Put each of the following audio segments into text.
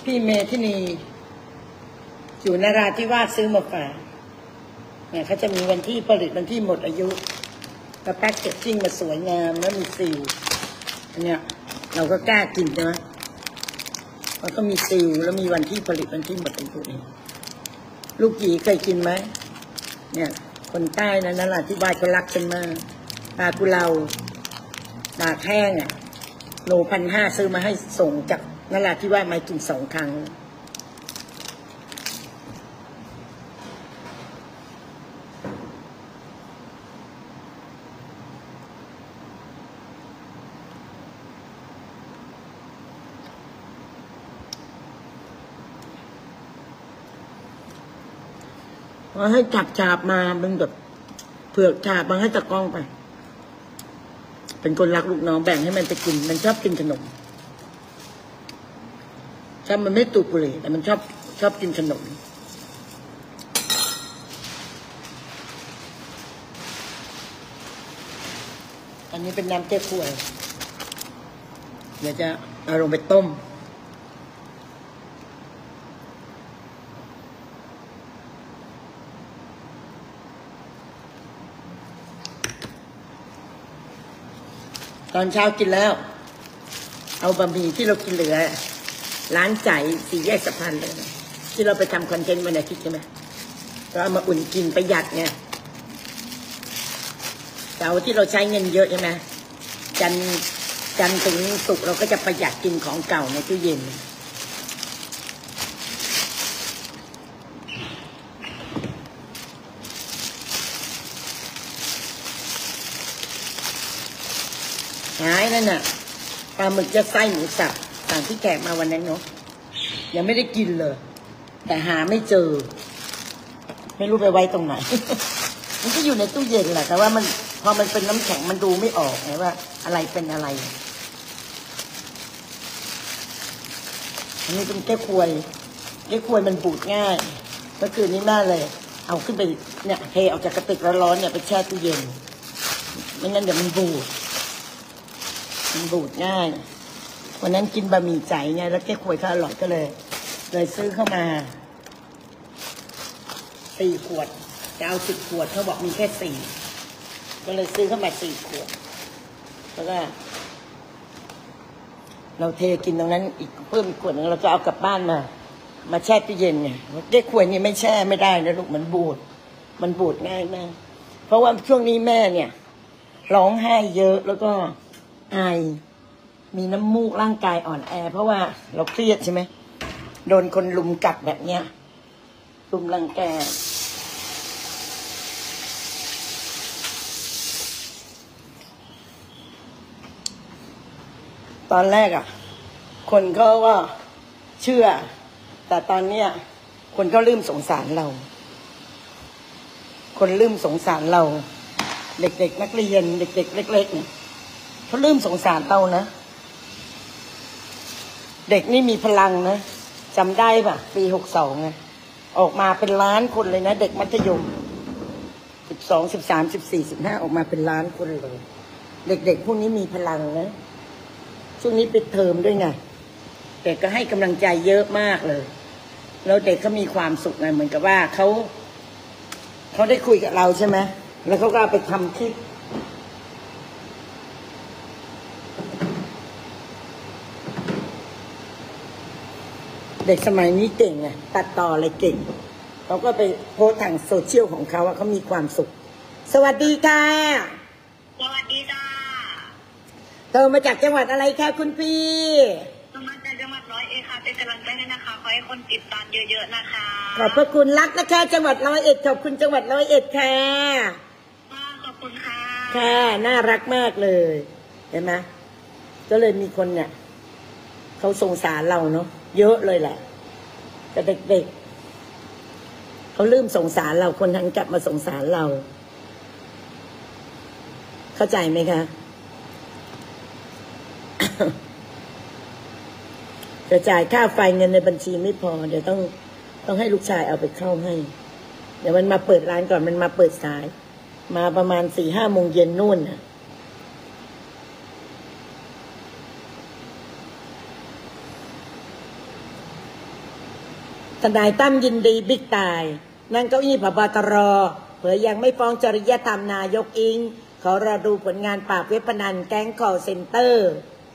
พี่เมธินีอยู่นราธิวาสซื้อมาฝากเนี่ยเขาจะมีวันที่ผลิตวันที่หมดอายุแล้วแพ็คเกจจิ้งมาสวยงามแล้วมีซีลอันเนี้ยเราก็กล้ากินใช่ไหมมันก็มีซีลแล้วมีวันที่ผลิตวันที่หมดอายุเองลูกหยีเคยกินไหมเนี่ยคนใต้นะนราธิวาสเขารักกันมากปลากุเลาตากแห้งโล1,500ซื้อมาให้ส่งจากนราธิวาสมากิน2 ครั้งมาให้ฉาบมาเป็นแบบเผือกฉาบมาให้ตะกล้องไปเป็นคนรักลูกน้องแบ่งให้มันไปกินมันชอบกินขนมชอบมันไม่ตูบุหรี่แต่มันชอบกินขนมอันนี้เป็นน้ำเก๊กฮวยเดี๋ยวจะเอาลงไปต้มตอนเช้ากินแล้วเอาบะหมี่ที่เรากินเหลือร้านใจ4 แยกสะพานเลยที่เราไปทำคอนเทนต์วันอาทิตย์ใช่ไหมเราเอามาอุ่นกินประหยัดไงแต่ที่เราใช้เงินเยอะใช่ไหมจันทร์ถึงศุกร์เราก็จะประหยัดกินของเก่าในตู้เย็นหายนั่นน่ะปลาหมึกจะไส้หมูสับสั่งที่แขกมาวันนั้นเนาะยังไม่ได้กินเลยแต่หาไม่เจอไม่รู้ไปไว้ตรงไหน มันก็อยู่ในตู้เย็นแหละแต่ว่ามันพอมันเป็นน้ำแข็งมันดูไม่ออกไงว่าอะไรเป็นอะไรอันนี้เป็นแก้ควยมันบูดง่ายเมื่อคืนนี้แม่เลยเอาขึ้นไปเนี่ยเทออกจากกระติกร้อนๆเนี่ยไปแช่ตู้เย็นไม่งั้นเดี๋ยวมันบูดง่ายวันนั้นกินบะหมี่ใจไงแล้วแก้ควยเขาอร่อยก็เลยซื้อเข้ามา4 ขวดจะเอา10 ขวดเขาบอกมีแค่4ก็เลยซื้อเข้ามา4 ขวดแล้วก็เราเทกินตรงนั้นอีกเพิ่มอีกขวดนึงเราจะเอากลับบ้านมาแช่ตู้เย็นไงแก้ควยนี่ไม่แช่ไม่ได้นะลูกมันบูดง่ายมากเพราะว่าช่วงนี้แม่เนี่ยร้องไห้เยอะแล้วก็ไอมีน้ำมูกร่างกายอ่อนแอเพราะว่าเราเครียดใช่ไหมโดนคนลุมกัดแบบเนี้ยลุมรังแกตอนแรกคนก็ว่าเชื่อแต่ตอนเนี้ยคนก็เริ่มสงสารเราคนเริ่มสงสารเราเด็กๆนักเรียนเด็กๆเล็กๆเนี่ยเขาเริ่มสงสารเรานะเด็กนี่มีพลังนะจำได้ป่ะปี62ไงออกมาเป็นล้านคนเลยนะเด็กมัธยม12 13 14 15ออกมาเป็นล้านคนเลยเด็กๆพวกนี้มีพลังนะช่วงนี้ปิดเทอมด้วยไงเด็กก็ให้กำลังใจเยอะมากเลยแล้วเด็กเขามีความสุขไงเหมือนกับว่าเขาได้คุยกับเราใช่ไหมแล้วเขาก็ไปทำคลิปเด็กสมัยนี้เก่งไงตัดต่ออะไรเก่งเขาก็ไปโพสทางโซเชียลของเขาว่าเขามีความสุขสวัสดีค่ะสวัสดีจ้าเธอมาจากจังหวัดอะไรคะคุณพี่มาจากจังหวัด101ค่ะเป็นกำลังใจให้นะคะขอให้คนติดตามเยอะๆนะคะขอบพระคุณรักนะคะจังหวัด101ขอบคุณจังหวัด101ค่ะขอบคุณค่ะค่ะน่ารักมากเลยเห็นไหมก็เลยมีคนเนี่ยเขาสงสารเราเนาะเยอะเลยแหละแต่เด็กๆเขาลืมสงสารเราคนทั้งกลับมาสงสารเราเข้าใจไหมคะ จะจ่ายค่าไฟเงินในบัญชีไม่พอเดี๋ยวต้องให้ลูกชายเอาไปเข้าให้เดี๋ยวมันมาเปิดร้านก่อนมันมาเปิดสายมาประมาณ4-5 โมงเย็นนู่นน่ะทนายตั้มยินดีบิ๊กตายนั่งเก้าอี้ผบ.ตร.เผยยังไม่ฟ้องจริยธรรมนายกอิงขอรอดูผลงานปราบเว็บพนันแก๊งคอลเซ็นเตอร์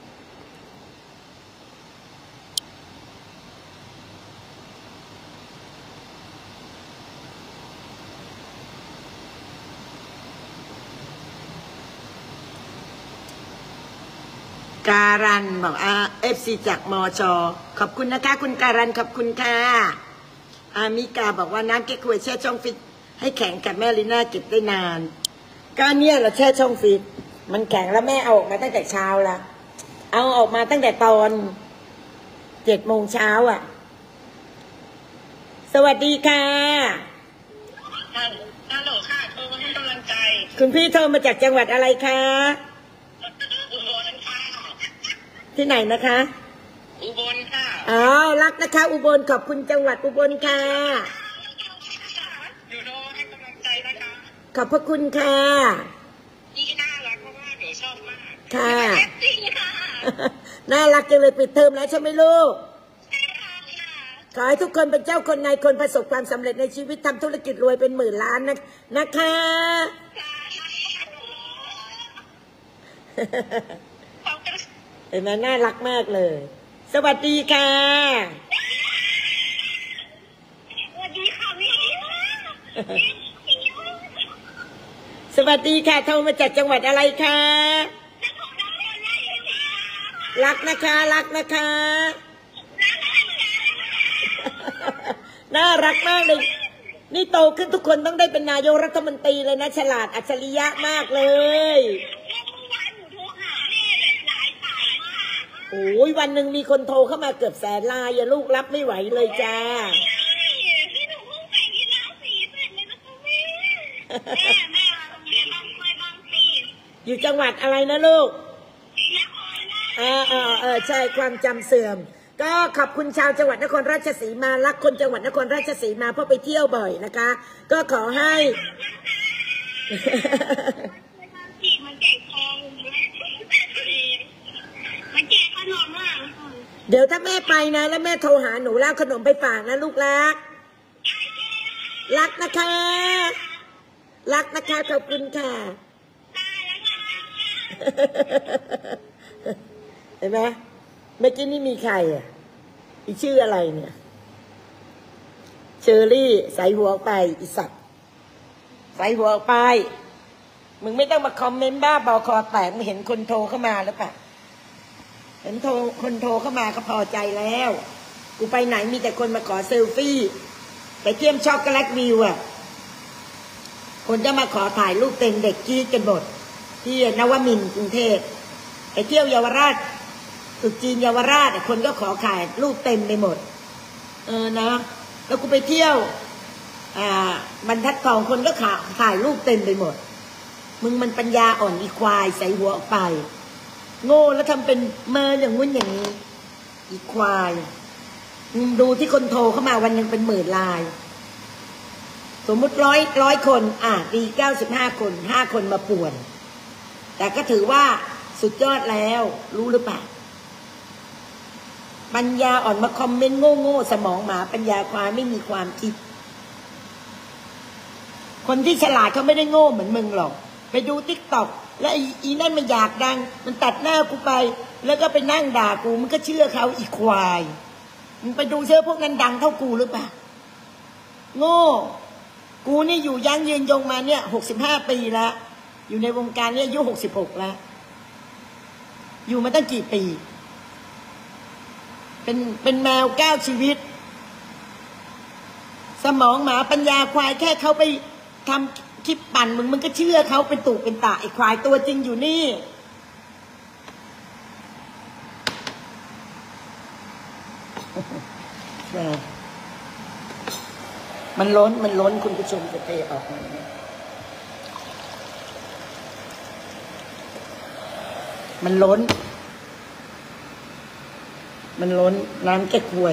การันบอกFC จากมช.ขอบคุณนะคะคุณการันขอบคุณค่ะอามิกาบอกว่าน้ำเก๊กฮวยแช่ช่องฟิตให้แข็งกับแม่ลีน่าเก็บได้นานก็เนี่ยเราแช่ช่องฟิตมันแข็งแล้วแม่เอาออกมาตั้งแต่เช้าละเอาออกมาตั้งแต่ตอน7 โมงเช้าอ่ะสวัสดีค่ะฮัลโหลค่ะโทรมาให้กำลังใจคุณพี่โทรมาจากจังหวัดอะไรคะอุบลค่ะที่ไหนนะคะอุบลค่ะอ๋อรักนะคะอุบลขอบคุณจังหวัดอุบลค่ะอยู่โทรให้กำลังใจนะคะขอบพระคุณค่ะนี่น่ารักมากๆเดี๋ยวชอบมากค่ะจริงค่ะน่ารักจังเลยปิดเทอมแล้วใช่ไหมลูกขอให้ทุกคนเป็นเจ้าคนนายคนประสบความสำเร็จในชีวิตทำธุรกิจรวยเป็น10,000 ล้านนะคะเห็นไหมน่ารักมากเลยสวัสดีค่ะสวัสดีค่ะพี่สวัสดีค่ะโทรมาจากจังหวัดอะไรคะรักนะคะรักนะคะน่ารักมากเลยนี่โตขึ้นทุกคนต้องได้เป็นนายกรัฐมนตรีเลยนะฉลาดอัจฉริยะมากเลยโอ้ยวันหนึ่งมีคนโทรเข้ามาเกือบ100,000 ลายอย่าลูกรับไม่ไหวเลยจ้าอยู่จังหวัดอะไรนะลูกใช่ความจำเสื่อมก็ขอบคุณชาวจังหวัดนครราชสีมารักคนจังหวัดนครราชสีมาเพราะไปเที่ยวบ่อยนะคะก็ขอให้เดี๋ยวถ้าแม่ไปนะแล้วแม่โทรหาหนูแล้วขนมไปฝากนะลูกรักรักนะคะรักนะคะขอบคุณค่ะเห็นไหมเมื่อกี้นี่มีใครอ่ะอีชื่ออะไรเนี่ยเชอรี่ใส่หัวไปอีสัตว์ใส่หัวไปมึงไม่ต้องมาคอมเมนต์บ้าบอคอแตกมึงเห็นคนโทรเข้ามาหรือเปล่าเห็นคนโทรเข้ามาก็พอใจแล้วกูไปไหนมีแต่คนมาขอเซลฟี่ไปเที่ยมช็อกโกแลตวิวอ่ะคนจะมาขอถ่ายรูปเต็มเด็กกี้กันหมดที่นวมินทร์กรุงเทพไปเที่ยวเยาวราชตึกจีนเยาวราชคนก็ขอถ่ายรูปเต็มไปหมดนะแล้วกูไปเที่ยวบรรทัดทองคนก็ถ่ายรูปเต็มไปหมดมึงมันปัญญาอ่อนอีควายใส่หัวออกไปโง่แล้วทำเป็นเมออย่างงุ้นอย่างนี้อีควายมึงดูที่คนโทรเข้ามาวันนึงเป็น10,000 ลายสมมุติร้อยคนดี95 คน5 คนมาป่วนแต่ก็ถือว่าสุดยอดแล้วรู้หรือเปล่าปัญญาอ่อนมาคอมเมนต์โง่สมองหมาปัญญาควายไม่มีความคิดคนที่ฉลาดเขาไม่ได้โง่เหมือนมึงหรอกไปดูTikTokแล้วอีนั่นมันอยากดังมันตัดหน้ากูไปแล้วก็ไปนั่งด่ากูมันก็เชื่อเขาอีควายมึงไปดูเชื่อพวกนั้นดังเท่ากูหรือเปล่าโง่กูนี่อยู่ยั้งยืนยงมาเนี่ย65 ปีแล้วอยู่ในวงการเนี่ยอายุ66แล้วอยู่มาตั้งกี่ปีเป็นแมว9 ชีวิตสมองหมาปัญญาควายแค่เขาไปทำคลิปปั่นมึงก็เชื่อเขาเป็นตุเป็นตาไอ้ควายตัวจริงอยู่นี่มันล้นคุณผู้ชมจะเทออกมามันล้นน้ำแก้ควย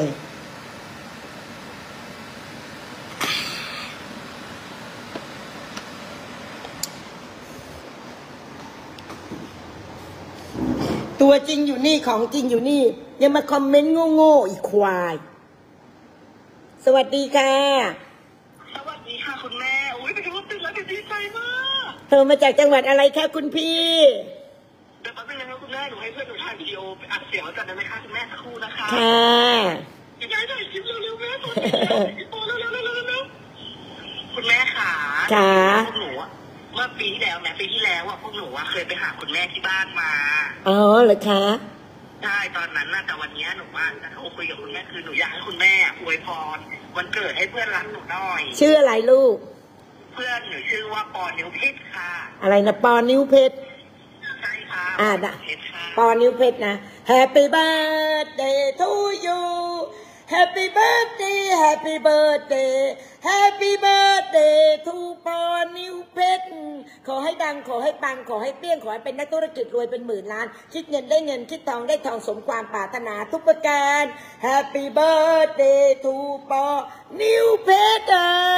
ตัวจริงอยู่นี่ของจริงอยู่นี่อย่ามาคอมเมนต์โง่ๆอีกควายสวัสดีค่ะสวัสดีค่ะคุณแม่อุ้ยเป็นรู้สึกแล้วดีใจมากโทรมาจากจังหวัดอะไรคะคุณพี่เดี๋ยวแป๊บนึงนะครับคุณแม่หนูให้เพื่อนหนูถ่ายวิดีโออัดเสียงแล้วกันได้ไหมคะคุณแม่สักครู่นะคะค่ะคุณยายถ่ายคลิปเร็วๆแม่ตอนนี้โอ้เร็วคุณแม่ค่ะค่ะพวกหนูอะเมื่อปีที่แล้วแม่ปีที่แล้วอะพวกหนูอะเคยไปหาคุณแม่ที่บ้านมาอ๋อเหรอคะใช่ตอนนั้นน่ะแต่วันนี้หนูว่าจะโทรคุยกับคุณแม่คือหนูอยากให้คุณแม่อวยพรวันเกิดให้เพื่อนรักหนูหน่อยชื่ออะไรลูกเพื่อนหนูชื่อว่าปอนิ้วเพชรค่ะอะไรนะปอนิ้วเพชรใช่ค่ะนะเพชรค่ะปอนิ้วเพชรนะ Happy birthday to you Happy birthday Happy birthday Happy birthday to ปอนิ้วเพชรขอให้ดังขอให้ปังขอให้เปรี้ยงขอให้เป็นนักธุรกิจรวยเป็นหมื่นล้านคิดเงินได้เงินคิดทองได้ทองสมความปรารถนาทุกประการ Happy birthday to ปอนิ้วเพชร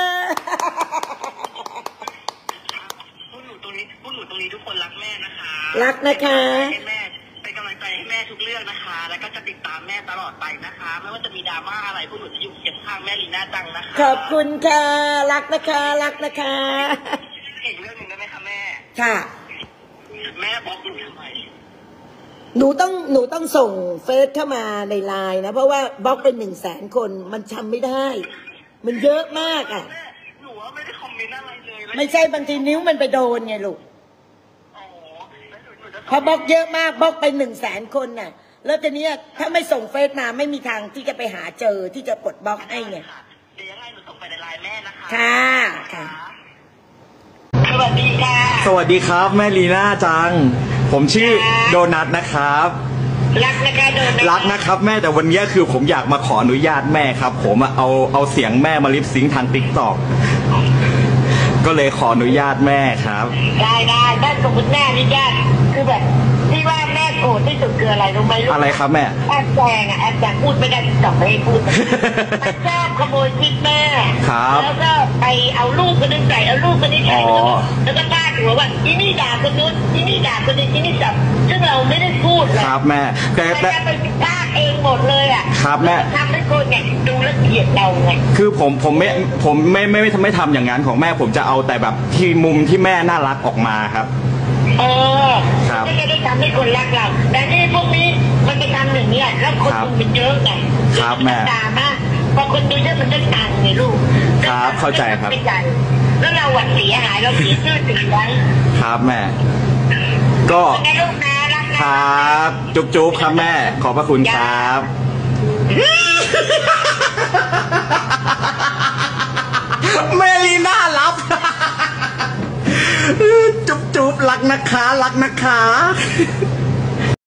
พวกหนูตรงนี้ทุกคนรักแม่นะคะรักนะคะให้แม่เป็นกำลังใจให้แม่ทุกเรื่องนะคะ แล้วก็จะติดตามแม่ตลอดไปนะคะ ไม่ว่าจะมีดราม่าอะไรพวกหนูจะอยู่เคียงข้างแม่ลีน่าจังนะคะขอบคุณค่ะ รักนะคะ รักนะคะอีกเรื่องหนึ่งได้ไหมคะแม่ค่ะแม่บล็อกหนูทำไมหนูต้องส่งเฟซเข้ามาในไลน์นะ เพราะว่าบล็อกเป็น100,000 คนมันจำไม่ได้ มันเยอะมากอ่ะแม่หนูว่าไม่ได้คอมเมนต์อะไรเลยแล้วไม่ใช่บางทีนิ้วมันไปโดนไงลูกอ๋อแล้วหนูจะพอบล็อกเยอะมากบล็อกไป100,000 คนน่ะ แล้วทีเนี้ยถ้าไม่ส่งเฟซมาไม่มีทางที่จะไปหาเจอที่จะปลดบล็อกให้ไงค่ะเดี๋ยวยังไงหนูส่งไปในไลน์แม่นะคะค่ะค่ะสวัสดีค่ะสวัสดีครับแม่ลีน่าจัง ผมชื่อโดนัทนะครับรักนะคะโดนรักนะครับแม่แต่วันนี้คือผมอยากมาขออนุญาตแม่ครับ ผมเอาเสียงแม่มาลิปซิงค์ทางติ๊กต็อกก็เลยขออนุญาตแม่ครับได้ถ้าสมมติแม่นี่ญาติคือแบบที่ว่าแม่โกรธที่สุดคืออะไรรู้ไหมลูกอะไรครับแม่แอบแจงพูดไม่ได้จับไม่ให้พูดมันชอบขโมยคลิปแม่ครับแล้วก็ไปเอาลูกคนนึงใส่เอาลูกคนนี้ใส่อ๋อแล้วก็พาดหัวว่าอีนี่ด่าคนนู้นอีนี่ด่าคนนี้อีนี่จับซึ่งเราไม่ได้พูดเลยครับแม่แต่แต่ไปพาดเองหมดเลยอ่ะครับแม่ทำให้คนไงดูแล้วเกลียดเราไงคือผมไม่ทำอย่างนั้นของแม่ผมจะเอาแต่แบบที่มุมที่แม่น่ารักออกมาครับครับก็จะได้ทำให้คนรักเราแต่นี่พวกนี้มันไปทำอย่างนี้แล้วคนดูมันเยอะไงครับแม่ด่ามากพอคนดูเยอะมันได้ตังค์ไงลูกครับเข้าใจครับไม่ใจแล้วเราหวัดเสียหายเราเสียชื่อเสียงครับแม่ ก็แม่ลูกนะรักคนะรับจุ๊บครับแม่ ขอบพระคุณครับ แม่ลีน่ารับ จุ๊บรักนะคะ